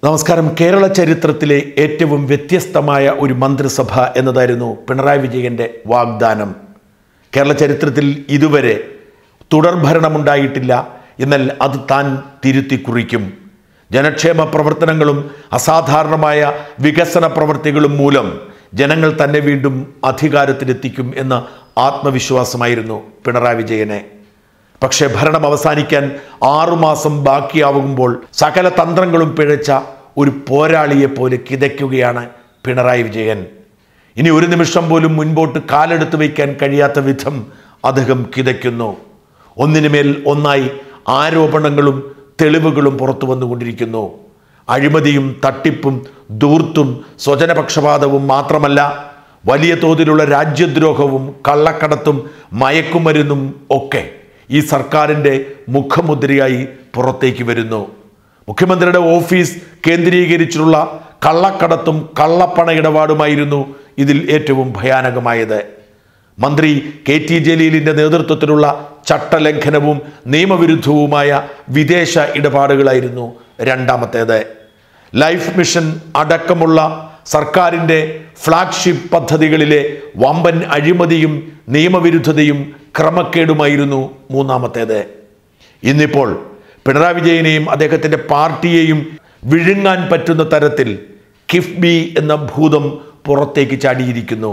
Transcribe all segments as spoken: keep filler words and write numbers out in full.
നമസ്കാരം. കേരള ചരിത്രത്തിലെ ഏറ്റവും വ്യത്യസ്തമായ ഒരു മന്ത്രിസഭ എന്നതായിരുന്നു പിണറായി വിജയൻ്റെ വാഗ്ദാനം. കേരള ചരിത്രത്തിൽ ഇതുവരെ തുടർഭരണമുണ്ടായിട്ടില്ല, എന്നാൽ അത് താൻ തിരുത്തി കുറിക്കും. ജനക്ഷേമ പ്രവർത്തനങ്ങളും അസാധാരണമായ വികസന പ്രവർത്തികളും മൂലം ജനങ്ങൾ തന്നെ വീണ്ടും അധികാരത്തിലെത്തിക്കും എന്ന ആത്മവിശ്വാസമായിരുന്നു പിണറായി വിജയനെ. പക്ഷേ ഭരണം അവസാനിക്കാൻ ആറുമാസം ബാക്കിയാവുമ്പോൾ സകല തന്ത്രങ്ങളും പിഴച്ച ഒരു പോരാളിയെ പോലെ കിതയ്ക്കുകയാണ് പിണറായി വിജയൻ. ഇനി ഒരു നിമിഷം പോലും മുൻപോട്ട് കാലെടുത്ത് വയ്ക്കാൻ കഴിയാത്ത വിധം അദ്ദേഹം കിതയ്ക്കുന്നു. ഒന്നിനുമേൽ ഒന്നായി ആരോപണങ്ങളും തെളിവുകളും പുറത്തു വന്നുകൊണ്ടിരിക്കുന്നു. അഴിമതിയും തട്ടിപ്പും ധൂർത്തും സ്വജനപക്ഷപാതവും മാത്രമല്ല, വലിയ തോതിലുള്ള രാജ്യദ്രോഹവും കള്ളക്കടത്തും മയക്കുമരുന്നും ഒക്കെ ഈ സർക്കാരിൻ്റെ മുഖമുദ്രയായി പുറത്തേക്ക് വരുന്നു. മുഖ്യമന്ത്രിയുടെ ഓഫീസ് കേന്ദ്രീകരിച്ചുള്ള കള്ളക്കടത്തും കള്ളപ്പണ ഇടപാടുമായിരുന്നു ഇതിൽ ഏറ്റവും ഭയാനകമായത്. മന്ത്രി കെ ടി ജലീലിൻ്റെ നേതൃത്വത്തിലുള്ള ചട്ടലംഘനവും നിയമവിരുദ്ധവുമായ വിദേശ ഇടപാടുകളായിരുന്നു രണ്ടാമത്തേത്. ലൈഫ് മിഷൻ അടക്കമുള്ള സർക്കാരിൻ്റെ ഫ്ലാഗ്ഷിപ്പ് പദ്ധതികളിലെ വമ്പൻ അഴിമതിയും നിയമവിരുദ്ധതയും ക്രമക്കേടുമായിരുന്നു മൂന്നാമത്തേത്. ഇന്നിപ്പോൾ പിണറായി വിജയനെയും അദ്ദേഹത്തിൻ്റെ പാർട്ടിയെയും വിഴുങ്ങാൻ പറ്റുന്ന തരത്തിൽ കിഫ്ബി എന്ന ഭൂതം പുറത്തേക്ക് ചാടിയിരിക്കുന്നു.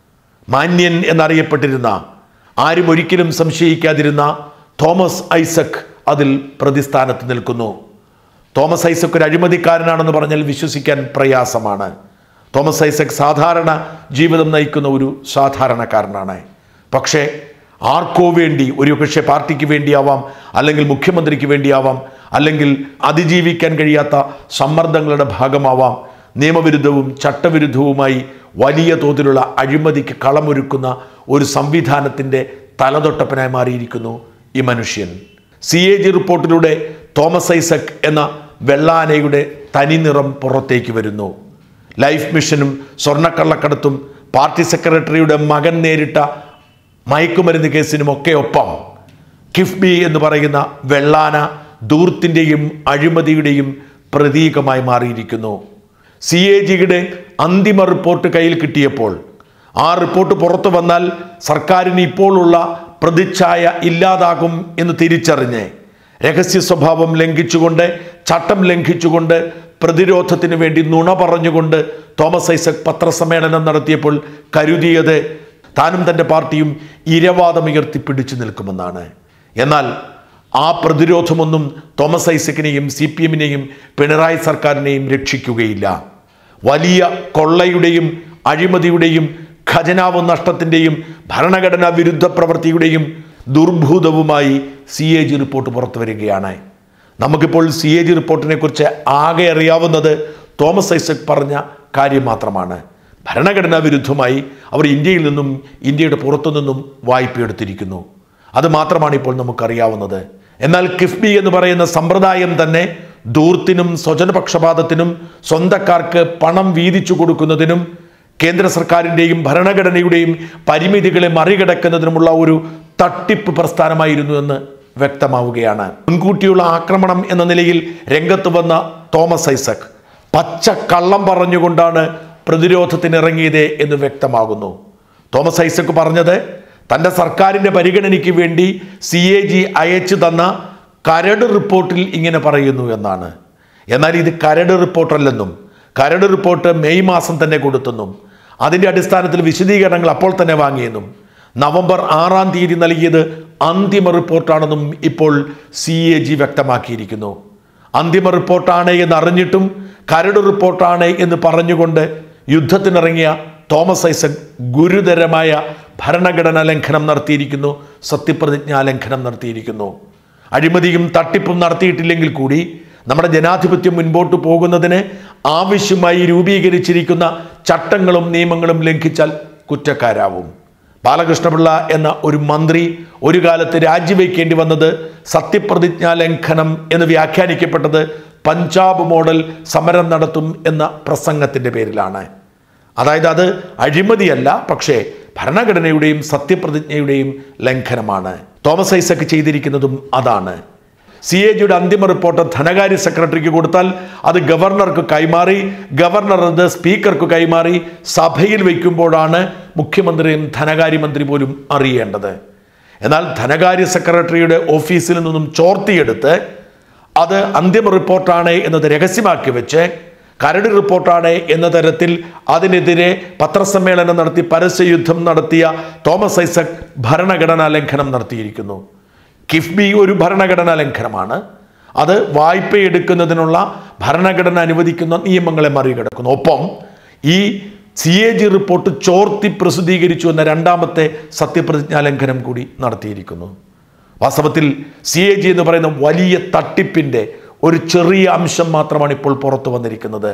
മാന്യൻ എന്നറിയപ്പെട്ടിരുന്ന, ആരും ഒരിക്കലും സംശയിക്കാതിരുന്ന തോമസ് ഐസക് അതിൽ പ്രതിസ്ഥാനത്ത് നിൽക്കുന്നു. തോമസ് ഐസക് ഒരു അഴിമതിക്കാരനാണെന്ന് പറഞ്ഞാൽ വിശ്വസിക്കാൻ പ്രയാസമാണ്. തോമസ് ഐസക് സാധാരണ ജീവിതം നയിക്കുന്ന ഒരു സാധാരണക്കാരനാണ്. പക്ഷേ ആർക്കോ വേണ്ടി, ഒരു പക്ഷേ പാർട്ടിക്ക് വേണ്ടിയാവാം, അല്ലെങ്കിൽ മുഖ്യമന്ത്രിക്ക് വേണ്ടിയാവാം, അല്ലെങ്കിൽ അതിജീവിക്കാൻ കഴിയാത്ത സമ്മർദ്ദങ്ങളുടെ ഭാഗമാവാം, നിയമവിരുദ്ധവും ചട്ടവിരുദ്ധവുമായി വലിയ തോതിലുള്ള അഴിമതിക്ക് കളമൊരുക്കുന്ന ഒരു സംവിധാനത്തിൻ്റെ തലതൊട്ടപ്പനായി മാറിയിരിക്കുന്നു ഈ മനുഷ്യൻ. സി എ ജി റിപ്പോർട്ടിലൂടെ തോമസ് ഐസക് എന്ന വെള്ളാനയുടെ തനിനിറം പുറത്തേക്ക് വരുന്നു. ലൈഫ് മിഷനും സ്വർണ്ണക്കള്ളക്കടത്തും പാർട്ടി സെക്രട്ടറിയുടെ മകൻ നേരിട്ട മയക്കുമരുന്ന് കേസിനുമൊക്കെ ഒപ്പം കിഫ്ബി എന്ന് പറയുന്ന വെള്ളാന ധൂർത്തിൻ്റെയും അഴിമതിയുടെയും പ്രതീകമായി മാറിയിരിക്കുന്നു. സി എ ജിയുടെ അന്തിമ റിപ്പോർട്ട് കയ്യിൽ കിട്ടിയപ്പോൾ, ആ റിപ്പോർട്ട് പുറത്തു വന്നാൽ സർക്കാരിന് ഇപ്പോഴുള്ള പ്രതിച്ഛായ ഇല്ലാതാകും എന്ന് തിരിച്ചറിഞ്ഞ് രഹസ്യ സ്വഭാവം ലംഘിച്ചുകൊണ്ട്, ചട്ടം ലംഘിച്ചുകൊണ്ട്, പ്രതിരോധത്തിന് വേണ്ടി നുണ പറഞ്ഞുകൊണ്ട് തോമസ് ഐസക് പത്രസമ്മേളനം നടത്തിയപ്പോൾ കരുതിയത് താനും തൻ്റെ പാർട്ടിയും ഇരവാദമുയർത്തി പിടിച്ചു നിൽക്കുമെന്നാണ്. എന്നാൽ ആ പ്രതിരോധമൊന്നും തോമസ് ഐസക്കിനെയും സി പി എമ്മിനെയും പിണറായി സർക്കാരിനെയും രക്ഷിക്കുകയില്ല. വലിയ കൊള്ളയുടെയും അഴിമതിയുടെയും ഖജനാവ് നഷ്ടത്തിൻ്റെയും ഭരണഘടനാ വിരുദ്ധ പ്രവൃത്തിയുടെയും ദുർഭൂതവുമായി സി എ ജി റിപ്പോർട്ട് പുറത്തു വരികയാണ്. നമുക്കിപ്പോൾ സി എ ജി റിപ്പോർട്ടിനെ കുറിച്ച് ആകെ അറിയാവുന്നത് തോമസ് ഐസക് പറഞ്ഞ കാര്യം മാത്രമാണ്. ഭരണഘടനാ വിരുദ്ധമായി അവർ ഇന്ത്യയിൽ നിന്നും ഇന്ത്യയുടെ പുറത്തു നിന്നും വായ്പ എടുത്തിരിക്കുന്നു. അത് മാത്രമാണ് ഇപ്പോൾ നമുക്കറിയാവുന്നത്. എന്നാൽ കിഫ്ബി എന്ന് പറയുന്ന സമ്പ്രദായം തന്നെ ധൂർത്തിനും സ്വജനപക്ഷപാതത്തിനും സ്വന്തക്കാർക്ക് പണം വീതിച്ചു കൊടുക്കുന്നതിനും കേന്ദ്ര സർക്കാരിൻ്റെയും ഭരണഘടനയുടെയും പരിമിതികളെ മറികടക്കുന്നതിനുമുള്ള ഒരു തട്ടിപ്പ് പ്രസ്ഥാനമായിരുന്നു എന്ന് വ്യക്തമാവുകയാണ്. മുൻകൂട്ടിയുള്ള ആക്രമണം എന്ന നിലയിൽ രംഗത്ത് വന്ന തോമസ് ഐസക് പച്ച കള്ളം പറഞ്ഞുകൊണ്ടാണ് പ്രതിരോധത്തിനിറങ്ങിയത് എന്ന് വ്യക്തമാകുന്നു. തോമസ് ഐസക് പറഞ്ഞത് തൻ്റെ സർക്കാരിൻ്റെ പരിഗണനയ്ക്ക് വേണ്ടി സി എ ജി അയച്ചു തന്ന കരട് റിപ്പോർട്ടിൽ ഇങ്ങനെ പറയുന്നു എന്നാണ്. എന്നാൽ ഇത് കരട് റിപ്പോർട്ടല്ലെന്നും, കരട് റിപ്പോർട്ട് മെയ് മാസം തന്നെ കൊടുത്തെന്നും, അതിൻ്റെ അടിസ്ഥാനത്തിൽ വിശദീകരണങ്ങൾ അപ്പോൾ തന്നെ വാങ്ങിയെന്നും, നവംബർ ആറാം തീയതി നൽകിയത് അന്തിമ റിപ്പോർട്ടാണെന്നും ഇപ്പോൾ സി എ ജി വ്യക്തമാക്കിയിരിക്കുന്നു. അന്തിമ റിപ്പോർട്ടാണ് എന്നറിഞ്ഞിട്ടും കരട് റിപ്പോർട്ടാണ് എന്ന് പറഞ്ഞുകൊണ്ട് യുദ്ധത്തിനിറങ്ങിയ തോമസ് ഐസക് ഗുരുതരമായ ഭരണഘടനാ ലംഘനം നടത്തിയിരിക്കുന്നു, സത്യപ്രതിജ്ഞാ ലംഘനം നടത്തിയിരിക്കുന്നു. അഴിമതിയും തട്ടിപ്പും നടത്തിയിട്ടില്ലെങ്കിൽ കൂടി നമ്മുടെ ജനാധിപത്യം മുൻപോട്ട് പോകുന്നതിന് ആവശ്യമായി രൂപീകരിച്ചിരിക്കുന്ന ചട്ടങ്ങളും നിയമങ്ങളും ലംഘിച്ചാൽ കുറ്റക്കാരാവും. ബാലകൃഷ്ണപിള്ള എന്ന ഒരു മന്ത്രി ഒരു കാലത്ത് രാജിവെക്കേണ്ടി വന്നത് സത്യപ്രതിജ്ഞാ ലംഘനം എന്ന് വ്യാഖ്യാനിക്കപ്പെട്ടത് പഞ്ചാബ് മോഡൽ സമരം നടത്തും എന്ന പ്രസംഗത്തിൻ്റെ പേരിലാണ്. അതായത് അത് അഴിമതിയല്ല, പക്ഷേ ഭരണഘടനയുടെയും സത്യപ്രതിജ്ഞയുടെയും ലംഘനമാണ്. തോമസ് ഐസക് ചെയ്തിരിക്കുന്നതും അതാണ്. സി എ ജിയുടെ അന്തിമ റിപ്പോർട്ട് ധനകാര്യ സെക്രട്ടറിക്ക് കൊടുത്താൽ അത് ഗവർണർക്ക് കൈമാറി, ഗവർണർ അത് സ്പീക്കർക്ക് കൈമാറി സഭയിൽ വയ്ക്കുമ്പോഴാണ് മുഖ്യമന്ത്രിയും ധനകാര്യമന്ത്രി പോലും അറിയേണ്ടത്. എന്നാൽ ധനകാര്യ സെക്രട്ടറിയുടെ ഓഫീസിൽ നിന്നും ചോർത്തിയെടുത്ത് അത് അന്തിമ റിപ്പോർട്ടാണ് എന്നത് രഹസ്യമാക്കി വെച്ച് കരട് റിപ്പോർട്ടാണ് എന്ന തരത്തിൽ അതിനെതിരെ പത്രസമ്മേളനം നടത്തി പരസ്യയുദ്ധം നടത്തിയ തോമസ് ഐസക് ഭരണഘടനാ ലംഘനം നടത്തിയിരിക്കുന്നു. കിഫ്ബി ഒരു ഭരണഘടനാ ലംഘനമാണ്. അത് വായ്പയെടുക്കുന്നതിനുള്ള ഭരണഘടന അനുവദിക്കുന്ന നിയമങ്ങളെ മറികടക്കുന്നു. ഒപ്പം ഈ സി എ ജി റിപ്പോർട്ട് ചോർത്തി പ്രസിദ്ധീകരിച്ചു എന്ന രണ്ടാമത്തെ സത്യപ്രതിജ്ഞാ ലംഘനം കൂടി നടത്തിയിരിക്കുന്നു. വാസ്തവത്തിൽ സി എ ജി എന്ന് പറയുന്ന വലിയ തട്ടിപ്പിൻ്റെ ഒരു ചെറിയ അംശം മാത്രമാണ് ഇപ്പോൾ പുറത്തു വന്നിരിക്കുന്നത്.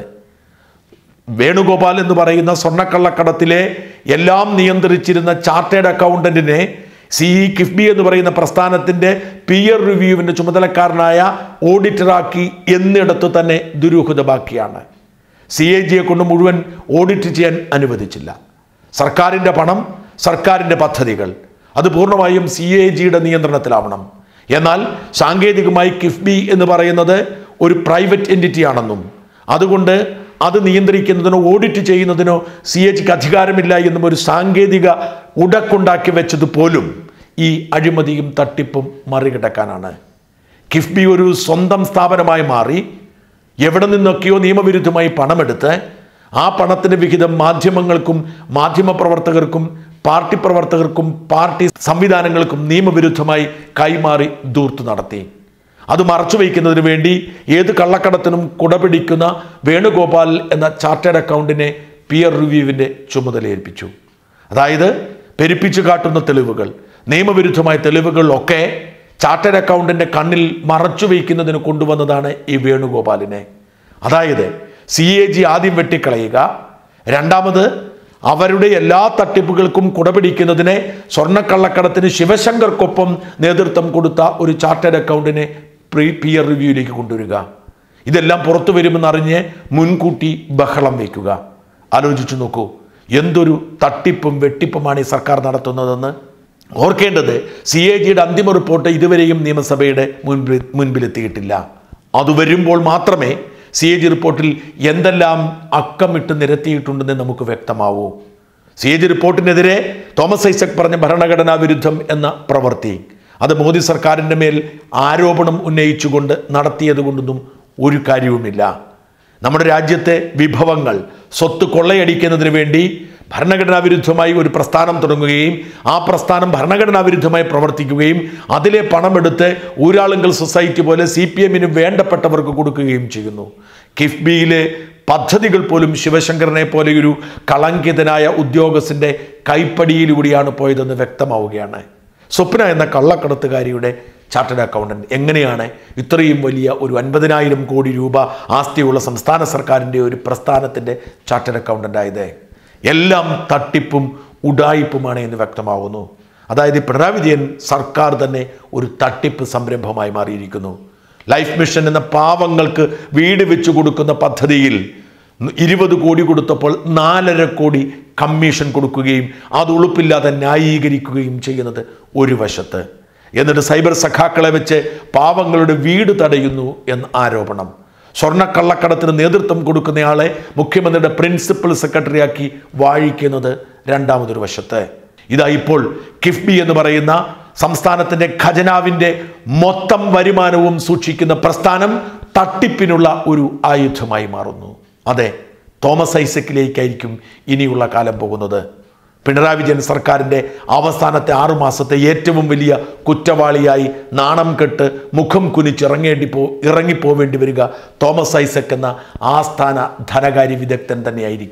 വേണുഗോപാൽ എന്ന് പറയുന്ന സ്വർണ്ണക്കള്ളക്കടത്തിലെ എല്ലാം നിയന്ത്രിച്ചിരുന്ന ചാർട്ടേഡ് അക്കൗണ്ടന്റിനെ സി ഇ കിഫ്ബി എന്ന് പറയുന്ന പ്രസ്ഥാനത്തിൻ്റെ പിയർ റിവ്യൂവിൻ്റെ ചുമതലക്കാരനായ ഓഡിറ്ററാക്കി എന്നിടത്ത് തന്നെ ദുരൂഹത ബാക്കിയാണ്. സി എ ജിയെ കൊണ്ട് മുഴുവൻ ഓഡിറ്റ് ചെയ്യാൻ അനുവദിച്ചില്ല. സർക്കാരിൻ്റെ പണം, സർക്കാരിൻ്റെ പദ്ധതികൾ അത് പൂർണ്ണമായും സി എ ജിയുടെ നിയന്ത്രണത്തിലാവണം. എന്നാൽ സാങ്കേതികമായി കിഫ്ബി എന്ന് പറയുന്നത് ഒരു പ്രൈവറ്റ് എൻറ്റിറ്റി ആണെന്നും അതുകൊണ്ട് അത് നിയന്ത്രിക്കുന്നതിനോ ഓഡിറ്റ് ചെയ്യുന്നതിനോ സി എ ജിക്ക് അധികാരമില്ല എന്നും ഒരു സാങ്കേതിക ഉടക്കുണ്ടാക്കി വെച്ചത് പോലും ഈ അഴിമതിയും തട്ടിപ്പും മറികടക്കാനാണ്. കിഫ്ബി ഒരു സ്വന്തം സ്ഥാപനമായി മാറി എവിടെ നിന്നൊക്കെയോ നിയമവിരുദ്ധമായി പണമെടുത്ത് ആ പണത്തിൻ്റെ വിഹിതം മാധ്യമങ്ങൾക്കും മാധ്യമപ്രവർത്തകർക്കും പാർട്ടി പ്രവർത്തകർക്കും പാർട്ടി സംവിധാനങ്ങൾക്കും നിയമവിരുദ്ധമായി കൈമാറി ദൂർത്ത് നടത്തി. അത് മറച്ചു വയ്ക്കുന്നതിന് വേണ്ടി ഏത് കള്ളക്കടത്തിനും കുടപിടിക്കുന്ന വേണുഗോപാൽ എന്ന ചാർട്ടേഡ് അക്കൗണ്ടിനെ പിയർ റിവ്യൂവിൻ്റെ ചുമതല ഏൽപ്പിച്ചു. അതായത് പെരുപ്പിച്ചു കാട്ടുന്ന തെളിവുകൾ, നിയമവിരുദ്ധമായ തെളിവുകളൊക്കെ ചാർട്ടേഡ് അക്കൗണ്ടിൻ്റെ കണ്ണിൽ മറച്ചു വയ്ക്കുന്നതിന് കൊണ്ടുവന്നതാണ് ഈ വേണുഗോപാലിനെ. അതായത് സി എ ജി ആദ്യം വെട്ടിക്കളയുക, രണ്ടാമത് അവരുടെ എല്ലാ തട്ടിപ്പുകൾക്കും കുടപിടിക്കുന്നതിനെ സ്വർണ്ണക്കള്ളക്കടത്തിന് ശിവശങ്കർക്കൊപ്പം നേതൃത്വം കൊടുത്ത ഒരു ചാർട്ടേഡ് അക്കൗണ്ടിനെ പ്രീ പിയർ റിവ്യൂയിലേക്ക് കൊണ്ടുവരിക. ഇതെല്ലാം പുറത്തു വരുമെന്നറിഞ്ഞ് മുൻകൂട്ടി ബഹളം വയ്ക്കുക. ആലോചിച്ചു നോക്കൂ, എന്തൊരു തട്ടിപ്പും വെട്ടിപ്പുമാണ് ഈ സർക്കാർ നടത്തുന്നതെന്ന്. ഓർക്കേണ്ടത് സി എ ജിയുടെ അന്തിമ റിപ്പോർട്ട് ഇതുവരെയും നിയമസഭയുടെ മുൻപിൽ മുൻപിലെത്തിയിട്ടില്ല. അത് വരുമ്പോൾ മാത്രമേ സി എ ജി റിപ്പോർട്ടിൽ എന്തെല്ലാം അക്കമിട്ട് നിരത്തിയിട്ടുണ്ടെന്ന് നമുക്ക് വ്യക്തമാവൂ. സി എ ജി റിപ്പോർട്ടിനെതിരെ തോമസ് ഐസക് പറഞ്ഞ ഭരണഘടനാ വിരുദ്ധം എന്ന പ്രവൃത്തി അത് മോദി സർക്കാരിൻ്റെ മേൽ ആരോപണം ഉന്നയിച്ചുകൊണ്ട് നടത്തിയത് കൊണ്ടൊന്നും ഒരു കാര്യവുമില്ല. നമ്മുടെ രാജ്യത്തെ വിഭവങ്ങൾ സ്വത്ത് കൊള്ളയടിക്കുന്നതിന് വേണ്ടി ഭരണഘടനാ വിരുദ്ധമായി ഒരു പ്രസ്ഥാനം തുടങ്ങുകയും ആ പ്രസ്ഥാനം ഭരണഘടനാ വിരുദ്ധമായി പ്രവർത്തിക്കുകയും അതിലെ പണമെടുത്ത് ഊരാളുങ്കൽ സൊസൈറ്റി പോലെ സി പി എമ്മിന് വേണ്ടപ്പെട്ടവർക്ക് കൊടുക്കുകയും ചെയ്യുന്നു. കിഫ്ബിയിലെ പദ്ധതികൾ പോലും ശിവശങ്കരനെ പോലെയൊരു കളങ്കിതനായ ഉദ്യോഗസ്ഥൻ്റെ കൈപ്പടിയിലൂടെയാണ് പോയതെന്ന് വ്യക്തമാവുകയാണ്. സ്വപ്ന എന്ന കള്ളക്കടത്തുകാരിയുടെ ചാർട്ടേഡ് അക്കൗണ്ടന്റ് എങ്ങനെയാണ് ഇത്രയും വലിയ ഒരു അൻപതിനായിരം കോടി രൂപ ആസ്തിയുള്ള സംസ്ഥാന സർക്കാരിൻ്റെ ഒരു പ്രസ്ഥാനത്തിൻ്റെ ചാർട്ടേഡ് അക്കൗണ്ടന്റ് ആയത്? എല്ലാം തട്ടിപ്പും ഉഡായിപ്പുമാണ് എന്ന് വ്യക്തമാവുന്നു. അതായത് പിണറായി വിജയൻ സർക്കാർ തന്നെ ഒരു തട്ടിപ്പ് സംരംഭമായി മാറിയിരിക്കുന്നു. ലൈഫ് മിഷൻ എന്ന പാവങ്ങൾക്ക് വീട് വെച്ചു കൊടുക്കുന്ന പദ്ധതിയിൽ ഇരുപത് കോടി കൊടുത്തപ്പോൾ നാലര കോടി കമ്മീഷൻ കൊടുക്കുകയും അത് ഉളുപ്പില്ലാതെ ന്യായീകരിക്കുകയും ചെയ്യുന്നത് ഒരു വശത്ത്. എന്നിട്ട് സൈബർ സഖാക്കളെ വെച്ച് പാവങ്ങളുടെ വീട് തടയുന്നു എന്ന ആരോപണം. സ്വർണ്ണക്കള്ളക്കടത്തിന് നേതൃത്വം കൊടുക്കുന്നയാളെ മുഖ്യമന്ത്രിയുടെ പ്രിൻസിപ്പൽ സെക്രട്ടറിയാക്കി വാഴിക്കുന്നത് രണ്ടാമതൊരു വശത്ത്. ഇതാ ഇപ്പോൾ കിഫ്ബി എന്ന് പറയുന്ന സംസ്ഥാനത്തിൻ്റെ ഖജനാവിൻ്റെ മൊത്തം വരുമാനവും സൂക്ഷിക്കുന്ന പ്രസ്ഥാനം തട്ടിപ്പിനുള്ള ഒരു ആയുധമായി മാറുന്നു. അതെ, തോമസ് ഐസക്കിലേക്കായിരിക്കും ഇനിയുള്ള കാലം പോകുന്നത്. പിണറായി വിജയൻ സർക്കാരിൻ്റെ അവസാനത്തെ ആറുമാസത്തെ ഏറ്റവും വലിയ കുറ്റവാളിയായി നാണം കെട്ട് മുഖം കുനിച്ചിറങ്ങേണ്ടി പോ ഇറങ്ങിപ്പോവേണ്ടി വരിക തോമസ് ഐസക് എന്ന ആസ്ഥാന ധനകാര്യ വിദഗ്ധൻ തന്നെയായിരിക്കും.